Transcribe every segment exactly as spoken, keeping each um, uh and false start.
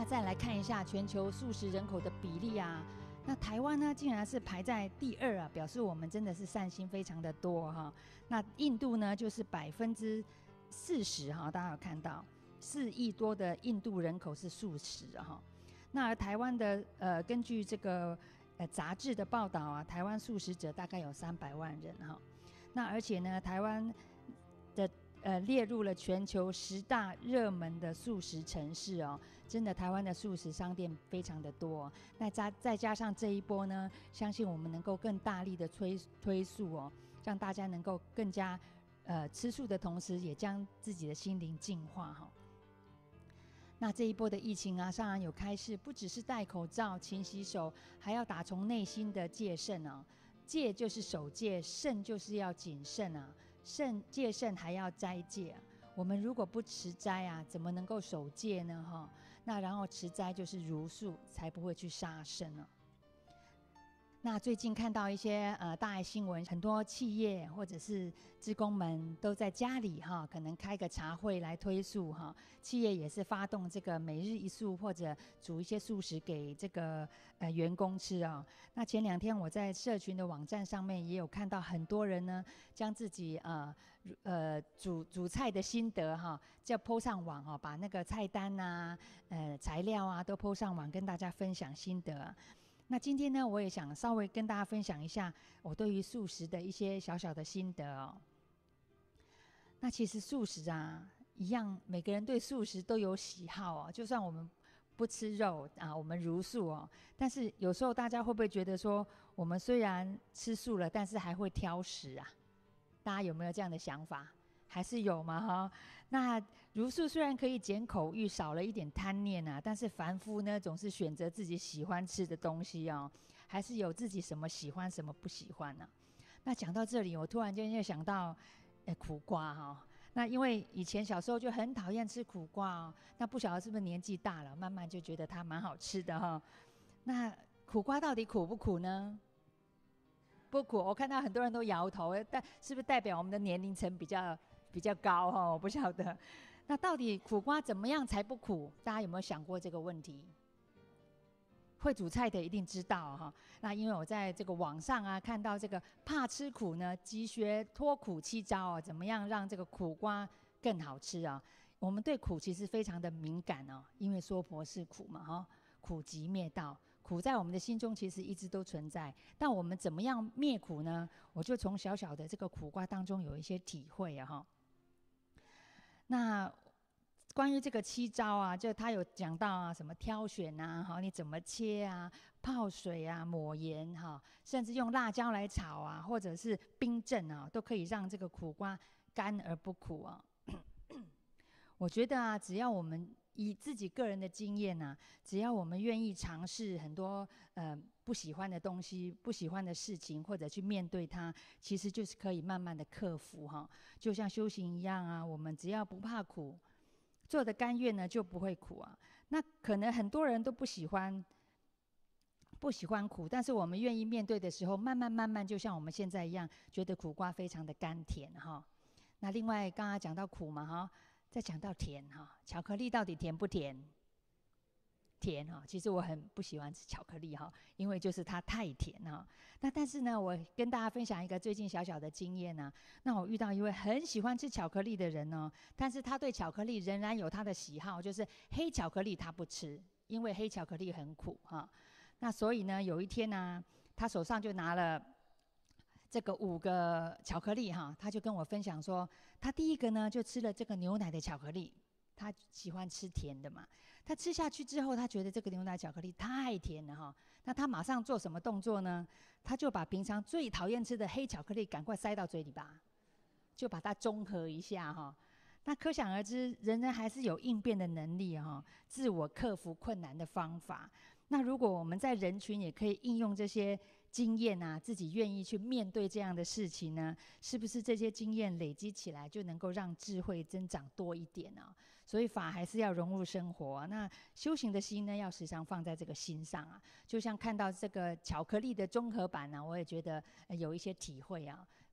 再来看一下全球素食人口的比例啊。那台湾呢，竟然是排在第二啊，表示我们真的是善心非常的多哈。那印度呢，就是百分之四十哈，大家有看到四亿多的印度人口是素食哈。那而台湾的呃，根据这个呃杂志的报道啊，台湾素食者大概有三百万人哈。那而且呢，台湾的呃列入了全球十大热门的素食城市哦，真的台湾的素食商店非常的多、哦。那再再加上这一波呢，相信我们能够更大力的推推素哦，让大家能够更加呃吃素的同时，也将自己的心灵净化哈、哦。那这一波的疫情啊，当然有开始，不只是戴口罩、勤洗手，还要打从内心的戒慎哦。戒就是守戒，慎就是要谨慎啊。慎戒慎还要斋戒啊。我们如果不持斋啊，怎么能够守戒呢？哈，那然后持斋就是茹素，才不会去杀生呢、啊。那最近看到一些呃大爱新闻，很多企业或者是志工们都在家里哈，可能开个茶会来推素哈。企业也是发动这个每日一素，或者煮一些素食给这个呃员工吃啊、哦。那前两天我在社群的网站上面也有看到很多人呢，将自己呃呃煮煮菜的心得哈，就 po 上网哈，把那个菜单啊、呃材料啊都 po 上网，跟大家分享心得、啊。那今天呢，我也想稍微跟大家分享一下我对于素食的一些小小的心得哦。那其实素食啊，一样每个人对素食都有喜好哦。就算我们不吃肉啊，我们茹素哦，但是有时候大家会不会觉得说，我们虽然吃素了，但是还会挑食啊？大家有没有这样的想法？还是有嘛哈？那茹素虽然可以减口欲，少了一点贪念啊，但是凡夫呢，总是选择自己喜欢吃的东西哦，还是有自己什么喜欢，什么不喜欢呢、啊？那讲到这里，我突然间就想到，哎，苦瓜哈、哦。那因为以前小时候就很讨厌吃苦瓜哦，那不晓得是不是年纪大了，慢慢就觉得它蛮好吃的哈、哦。那苦瓜到底苦不苦呢？不苦，我看到很多人都摇头，但是不是代表我们的年龄层比较？比较高哈、哦，我不晓得。那到底苦瓜怎么样才不苦？大家有没有想过这个问题？会煮菜的一定知道哈、哦。那因为我在这个网上啊看到这个怕吃苦呢，即学脱苦七招哦，怎么样让这个苦瓜更好吃啊？我们对苦其实非常的敏感哦，因为说婆是苦嘛哈、哦，苦集灭道。苦在我们的心中其实一直都存在，但我们怎么样灭苦呢？我就从小小的这个苦瓜当中有一些体会啊哈。那关于这个七招啊，就他有讲到啊，什么挑选啊，哈，你怎么切啊，泡水啊，抹盐哈，甚至用辣椒来炒啊，或者是冰镇啊，都可以让这个苦瓜甘而不苦啊。我觉得啊，只要我们以自己个人的经验啊，只要我们愿意尝试很多呃不喜欢的东西、不喜欢的事情，或者去面对它，其实就是可以慢慢的克服哈。就像修行一样啊，我们只要不怕苦，做的甘愿呢，就不会苦啊。那可能很多人都不喜欢。不喜欢苦，但是我们愿意面对的时候，慢慢慢慢，就像我们现在一样，觉得苦瓜非常的甘甜哈。那另外刚刚讲到苦嘛哈。再讲到甜哈，巧克力到底甜不甜？甜哈，其实我很不喜欢吃巧克力哈，因为就是它太甜哈。那但是呢，我跟大家分享一个最近小小的经验呢、啊。那我遇到一位很喜欢吃巧克力的人呢，但是他对巧克力仍然有他的喜好，就是黑巧克力他不吃，因为黑巧克力很苦哈。那所以呢，有一天呢、啊，他手上就拿了。这个五个巧克力哈，他就跟我分享说，他第一个呢就吃了这个牛奶的巧克力，他喜欢吃甜的嘛。他吃下去之后，他觉得这个牛奶巧克力太甜了哈。那他马上做什么动作呢？他就把平常最讨厌吃的黑巧克力赶快塞到嘴里吧，就把它中和一下哈。那可想而知，人人还是有应变的能力哈，自我克服困难的方法。那如果我们在人群也可以应用这些经验啊，自己愿意去面对这样的事情呢，是不是这些经验累积起来就能够让智慧增长多一点啊？所以法还是要融入生活啊。那修行的心呢，要时常放在这个心上啊。就像看到这个巧克力的综合版呢、啊，我也觉得有一些体会啊。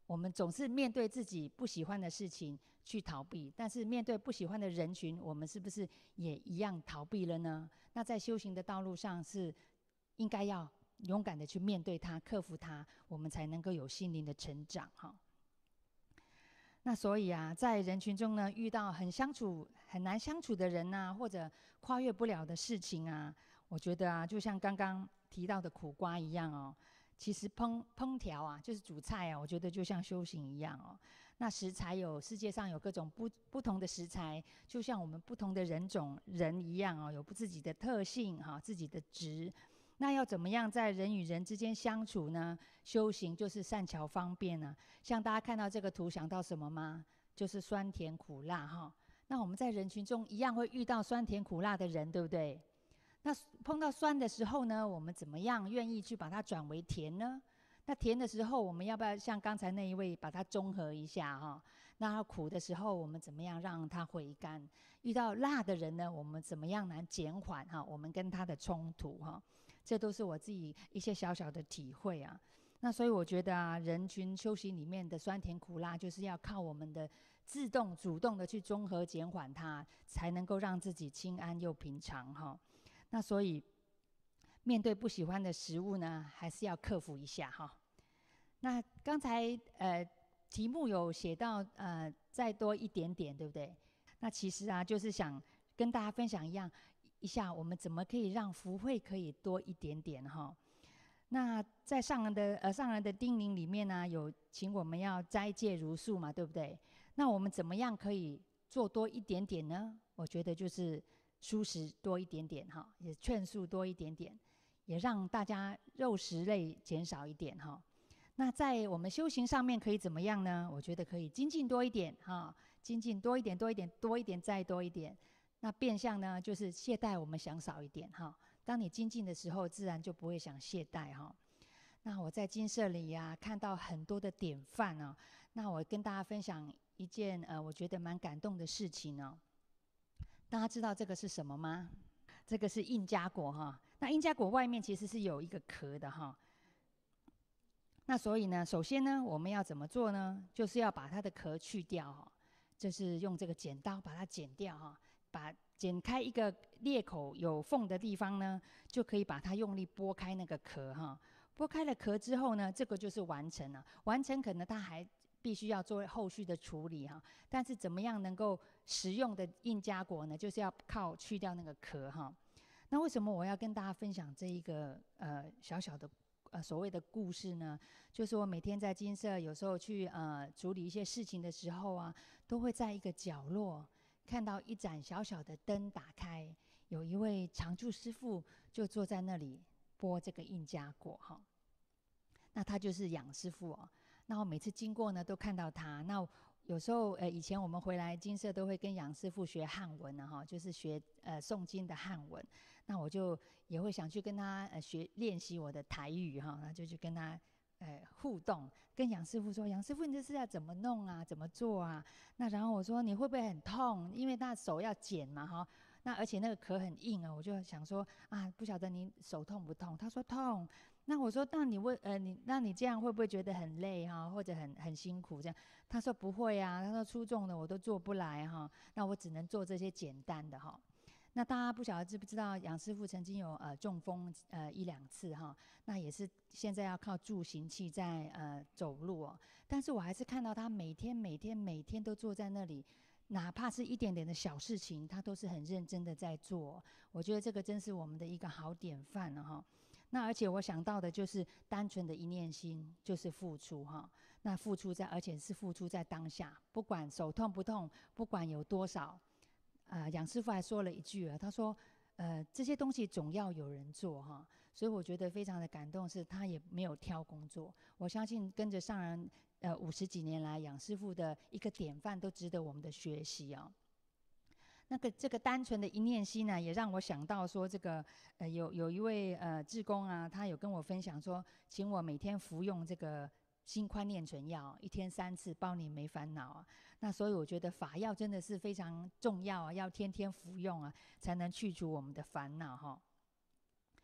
我们总是面对自己不喜欢的事情去逃避，但是面对不喜欢的人群，我们是不是也一样逃避了呢？那在修行的道路上，是应该要勇敢的去面对它，克服它，我们才能够有心灵的成长哈。那所以啊，在人群中呢，遇到很相处很难相处的人呐、啊，或者跨越不了的事情啊，我觉得啊，就像刚刚提到的苦瓜一样哦。其实烹烹调啊，就是煮菜啊，我觉得就像修行一样哦。那食材有世界上有各种不不同的食材，就像我们不同的人种人一样哦，有不自己的特性哈、哦，自己的值。那要怎么样在人与人之间相处呢？修行就是善巧方便啊。像大家看到这个图，想到什么吗？就是酸甜苦辣哈。那我们在人群中一样会遇到酸甜苦辣的人，对不对？那碰到酸的时候呢，我们怎么样愿意去把它转为甜呢？那甜的时候，我们要不要像刚才那一位把它中和一下哈？那苦的时候，我们怎么样让它回甘？遇到辣的人呢，我们怎么样来减缓哈？我们跟他的冲突哈？这都是我自己一些小小的体会啊。那所以我觉得啊，人群修行里面的酸甜苦辣，就是要靠我们的自动主动的去中和减缓它，才能够让自己清安又平常哈。那所以面对不喜欢的食物呢，还是要克服一下哈。那刚才呃题目有写到呃再多一点点，对不对？那其实啊，就是想跟大家分享一样一下，我们怎么可以让福慧可以多一点点哈。那在上人的呃上人的叮咛里面呢，有请我们要斋戒如素嘛，对不对？那我们怎么样可以做多一点点呢？我觉得就是蔬食多一点点哈，也劝素多一点点，也让大家肉食类减少一点哈。那在我们修行上面可以怎么样呢？我觉得可以精进多一点哈，精进多一点，多一点，多一点，再多一点。那变相呢，就是懈怠我们想少一点哈。当你精进的时候，自然就不会想懈怠哈。那我在精舍里呀、啊，看到很多的典范哦。那我跟大家分享一件呃，我觉得蛮感动的事情哦。大家知道这个是什么吗？这个是印加果哈。那印加果外面其实是有一个壳的哈。那所以呢，首先呢，我们要怎么做呢？就是要把它的壳去掉哈，就是用这个剪刀把它剪掉哈，把剪开一个裂口有缝的地方呢，就可以把它用力拨开那个壳哈。剥开了壳之后呢，这个就是完成了。完成可能它还必须要做后续的处理哈，但是怎么样能够食用的印加果呢？就是要靠去掉那个壳哈。那为什么我要跟大家分享这一个呃小小的呃所谓的故事呢？就是我每天在精舍有时候去呃处理一些事情的时候啊，都会在一个角落看到一盏小小的灯打开，有一位常住师父就坐在那里剥这个印加果哈。那他就是杨师傅哦。那我每次经过呢，都看到他。那有时候呃，以前我们回来金舍都会跟杨师傅学汉文呢哈，就是学呃诵经的汉文。那我就也会想去跟他呃学练习我的台语哈，那就去跟他呃互动，跟杨师傅说：“杨师傅，你这是要怎么弄啊？怎么做啊？”那然后我说：“你会不会很痛？因为那手要剪嘛哈。”那而且那个壳很硬啊，我就想说啊，不晓得你手痛不痛？他说痛。那我说，那你问呃你那你这样会不会觉得很累哈，或者很很辛苦这样？他说不会啊，他说出重的我都做不来哈，那我只能做这些简单的哈。那大家不晓得知不知道，杨师傅曾经有呃中风呃一两次哈，那也是现在要靠助行器在呃走路哦。但是我还是看到他每天每天每天都坐在那里，哪怕是一点点的小事情，他都是很认真的在做。我觉得这个真是我们的一个好典范了哈。那而且我想到的就是单纯的一念心，就是付出哈。那付出在，而且是付出在当下，不管手痛不痛，不管有多少。呃，杨师傅还说了一句啊，他说，呃，这些东西总要有人做哈。所以我觉得非常的感动，是他也没有挑工作。我相信跟着上人呃五十几年来，杨师傅的一个典范都值得我们的学习啊。那个这个单纯的一念心呢，也让我想到说，这个呃有有一位呃志工啊，他有跟我分享说，请我每天服用这个心宽念存药，一天三次，包你没烦恼啊。那所以我觉得法药真的是非常重要啊，要天天服用啊，才能去除我们的烦恼哈。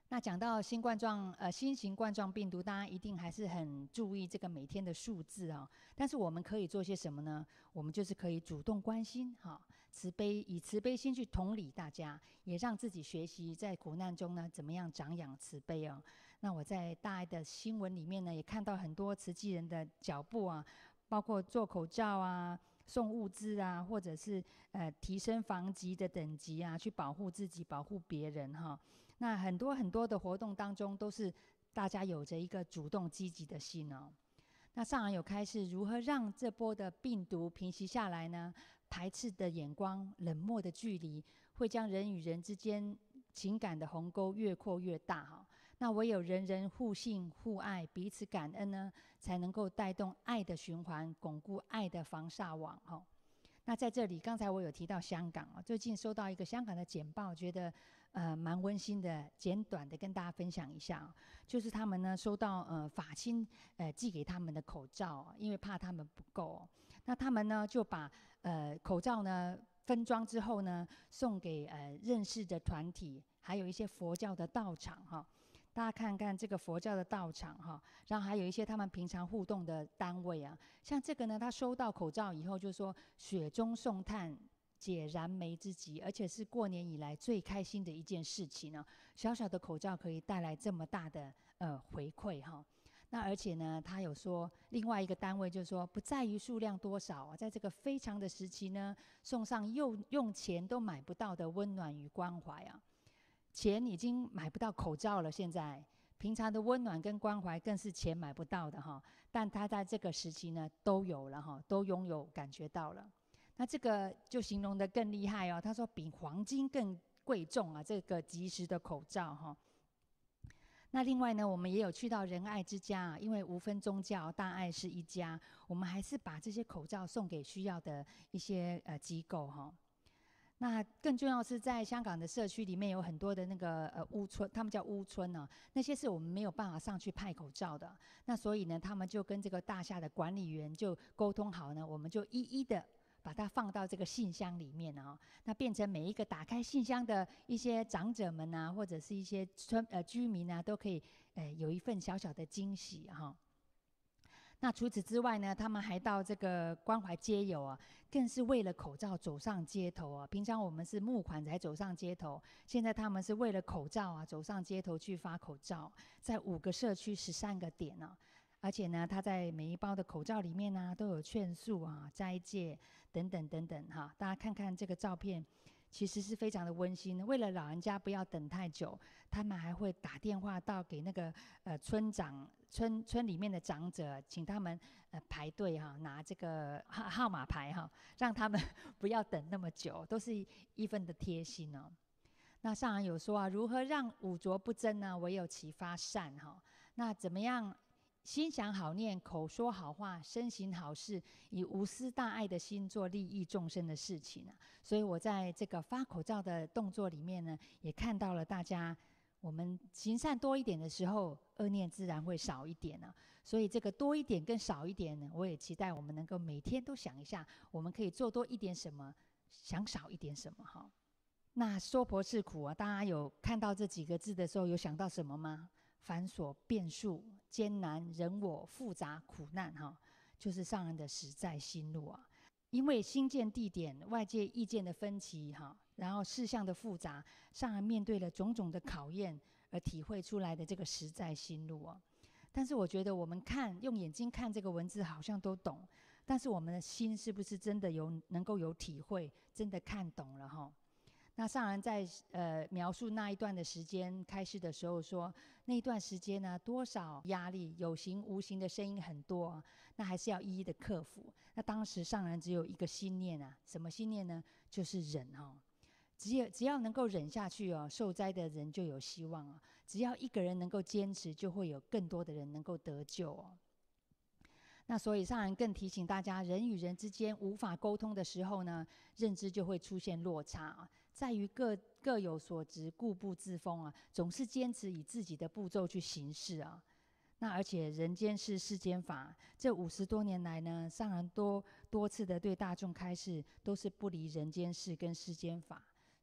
那讲到新冠状呃新型冠状病毒，大家一定还是很注意这个每天的数字啊、哦。但是我们可以做些什么呢？我们就是可以主动关心哈、哦，慈悲以慈悲心去同理大家，也让自己学习在苦难中呢怎么样长养慈悲哦。那我在大爱的新闻里面呢，也看到很多慈济人的脚步啊，包括做口罩啊、送物资啊，或者是呃提升防疾的等级啊，去保护自己、保护别人哈、哦。那很多很多的活动当中，都是大家有着一个主动积极的心哦。那上人有开示如何让这波的病毒平息下来呢？排斥的眼光、冷漠的距离，会将人与人之间情感的鸿沟越扩越大哈。那唯有人人互信互爱，彼此感恩呢，才能够带动爱的循环，巩固爱的防煞网哈。那在这里，刚才我有提到香港啊，最近收到一个香港的简报，觉得呃蛮温馨的，简短的跟大家分享一下、哦。就是他们呢收到呃法亲呃寄给他们的口罩，因为怕他们不够、哦，那他们呢就把呃口罩呢分装之后呢，送给呃认识的团体，还有一些佛教的道场哈、哦。大家看看这个佛教的道场哈，然后还有一些他们平常互动的单位啊，像这个呢，他收到口罩以后就说雪中送炭，解燃眉之急，而且是过年以来最开心的一件事情呢。小小的口罩可以带来这么大的呃回馈哈。那而且呢，他有说另外一个单位就是说，不在于数量多少啊，在这个非常的时期呢，送上用用钱都买不到的温暖与关怀啊。钱已经买不到口罩了，现在平常的温暖跟关怀更是钱买不到的哈。但他在这个时期呢，都有了哈，都拥有感觉到了。那这个就形容得更厉害哦，他说比黄金更贵重啊，这个及时的口罩哈。那另外呢，我们也有去到仁爱之家啊，因为无分宗教，大爱是一家，我们还是把这些口罩送给需要的一些呃机构哈。那更重要是在香港的社区里面有很多的那个呃屋村，他们叫屋村呢、啊，那些是我们没有办法上去派口罩的。那所以呢，他们就跟这个大厦的管理员就沟通好呢，我们就一一的把它放到这个信箱里面啊、哦，那变成每一个打开信箱的一些长者们啊，或者是一些村呃居民啊，都可以呃有一份小小的惊喜哈、哦。那除此之外呢，他们还到这个关怀街友啊，更是为了口罩走上街头啊。平常我们是募款才走上街头，现在他们是为了口罩啊，走上街头去发口罩，在五个社区十三个点呢、啊。而且呢，他在每一包的口罩里面呢、啊，都有劝诉啊、斋戒等等等等哈。大家看看这个照片，其实是非常的温馨。为了老人家不要等太久，他们还会打电话到给那个呃村长。村村里面的长者，请他们呃排队哈、啊，拿这个号号码牌哈、啊，让他们不要等那么久，都是一份的贴心哦。那上人有说啊，如何让五浊不增呢？唯有启发善哈、啊。那怎么样心想好念，口说好话，身行好事，以无私大爱的心做利益众生的事情啊。所以我在这个发口罩的动作里面呢，也看到了大家。我们行善多一点的时候，恶念自然会少一点啊。所以这个多一点跟少一点呢，我也期待我们能够每天都想一下，我们可以做多一点什么，想少一点什么哈。那娑婆是苦啊，大家有看到这几个字的时候，有想到什么吗？繁琐变数、艰难、人我、复杂、苦难哈，就是上人的实在心路啊。因为新建地点、外界意见的分歧哈。然后事项的复杂，上人面对了种种的考验，而体会出来的这个实在心路啊。但是我觉得我们看用眼睛看这个文字好像都懂，但是我们的心是不是真的有能够有体会，真的看懂了哈？那上人在呃描述那一段的时间开示的时候说，那一段时间呢，多少压力，有形无形的声音很多啊，那还是要一一的克服。那当时上人只有一个心念啊，什么心念呢？就是忍哈、哦。只有只要能够忍下去哦，受灾的人就有希望啊。只要一个人能够坚持，就会有更多的人能够得救哦。那所以上人更提醒大家，人与人之间无法沟通的时候呢，认知就会出现落差啊，在于各各有所执，固步自封啊，总是坚持以自己的步骤去行事啊。那而且人间事世间法，这五十多年来呢，上人多多次的对大众开示，都是不离人间事跟世间法。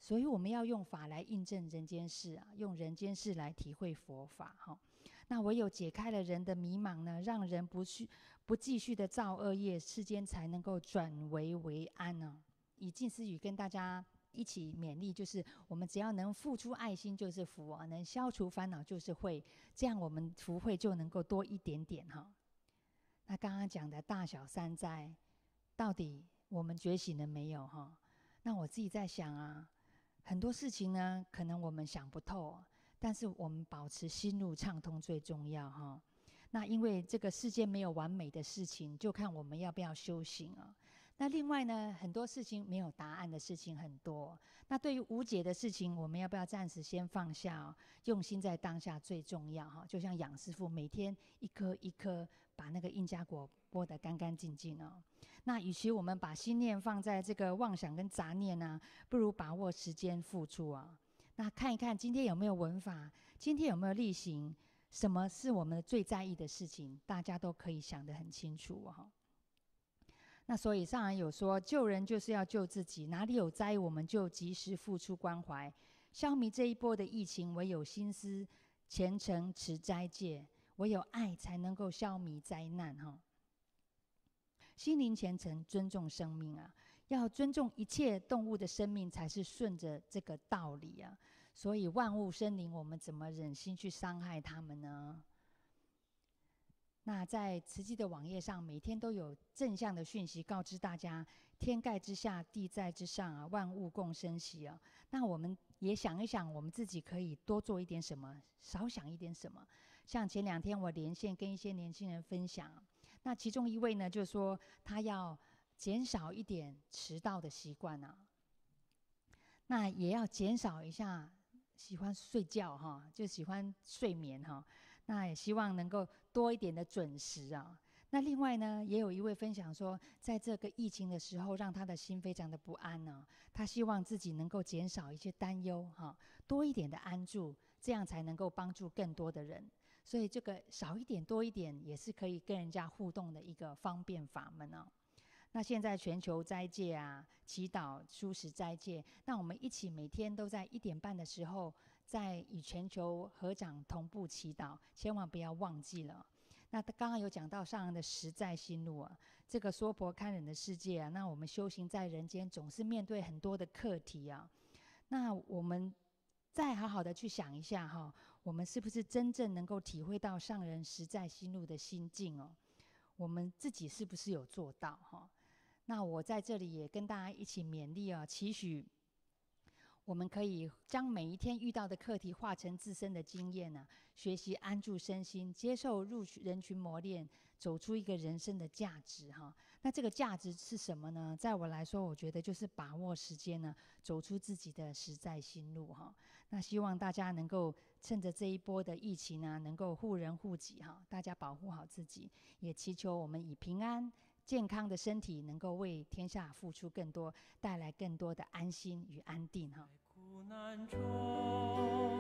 所以我们要用法来印证人间事啊，用人间事来体会佛法哈。那唯有解开了人的迷茫呢，让人不去不继续的造恶业，世间才能够转危为安呢、啊。以近思语跟大家一起勉励，就是我们只要能付出爱心就是福啊，能消除烦恼就是慧，这样我们福慧就能够多一点点哈。那刚刚讲的大小三灾，到底我们觉醒了没有哈？那我自己在想啊，很多事情呢，可能我们想不透，但是我们保持心路畅通最重要哈。那因为这个世界没有完美的事情，就看我们要不要修行啊。那另外呢，很多事情没有答案的事情很多。那对于无解的事情，我们要不要暂时先放下、哦？用心在当下最重要哈。就像杨师傅每天一颗一颗把那个印加果剥得干干净净哦。那与其我们把心念放在这个妄想跟杂念啊，不如把握时间付出啊。那看一看今天有没有闻法，今天有没有力行，什么是我们最在意的事情，大家都可以想得很清楚哦。那所以上人有说，救人就是要救自己，哪里有灾我们就及时付出关怀，消弭这一波的疫情，唯有心思虔诚持斋戒，唯有爱才能够消弭灾难哈。心灵虔诚，尊重生命啊，要尊重一切动物的生命，才是顺着这个道理啊。所以万物生灵，我们怎么忍心去伤害他们呢？那在慈济的网页上，每天都有正向的讯息告知大家：天盖之下，地在之上啊，万物共生息啊。那我们也想一想，我们自己可以多做一点什么，少想一点什么。像前两天我连线跟一些年轻人分享，那其中一位呢，就说他要减少一点迟到的习惯啊，那也要减少一下喜欢睡觉哈，就喜欢睡眠哈。那也希望能够多一点的准时啊。那另外呢，也有一位分享说，在这个疫情的时候，让他的心非常的不安呢、啊。他希望自己能够减少一些担忧哈，多一点的安住，这样才能够帮助更多的人。所以这个少一点多一点，也是可以跟人家互动的一个方便法门啊。那现在全球斋戒啊，祈祷、蔬食斋戒，那我们一起每天都在一点半的时候，在与全球合掌同步祈祷，千万不要忘记了。那刚刚有讲到上人的实在心路啊，这个娑婆堪忍的世界啊，那我们修行在人间，总是面对很多的课题啊。那我们再好好的去想一下哈，我们是不是真正能够体会到上人实在心路的心境哦？我们自己是不是有做到哈？那我在这里也跟大家一起勉励啊，期许我们可以将每一天遇到的课题化成自身的经验呢、啊，学习安住身心，接受入人群磨练，走出一个人生的价值哈。那这个价值是什么呢？在我来说，我觉得就是把握时间呢，走出自己的实在心路哈。那希望大家能够趁着这一波的疫情呢，能够护人护己哈，大家保护好自己，也祈求我们以平安健康的身体能够为天下付出更多，带来更多的安心与安定哈。苦难中